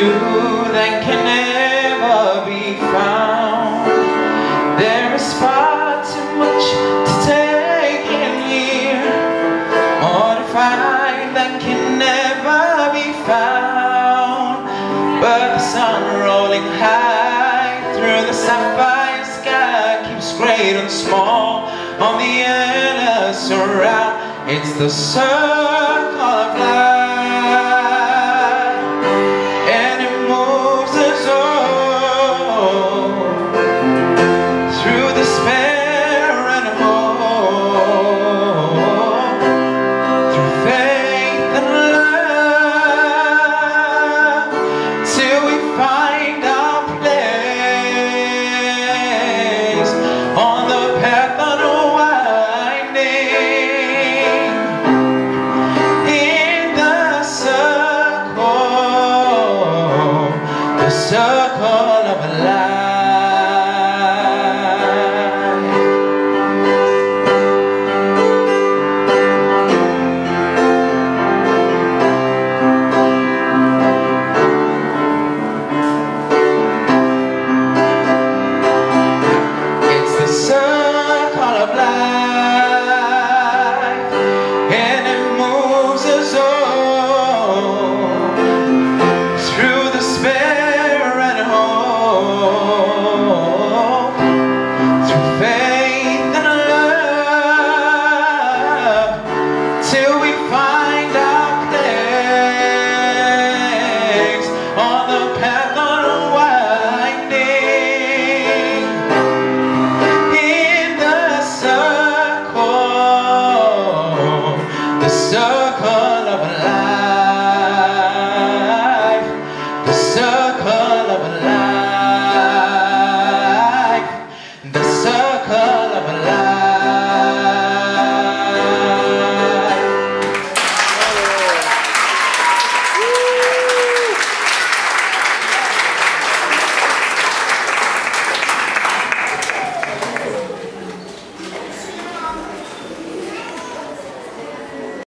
that can never be found. There is far too much to take in here, more to find that can never be found. But the sun rolling high through the sapphire sky keeps great and small on the endless around. It's the circle of life.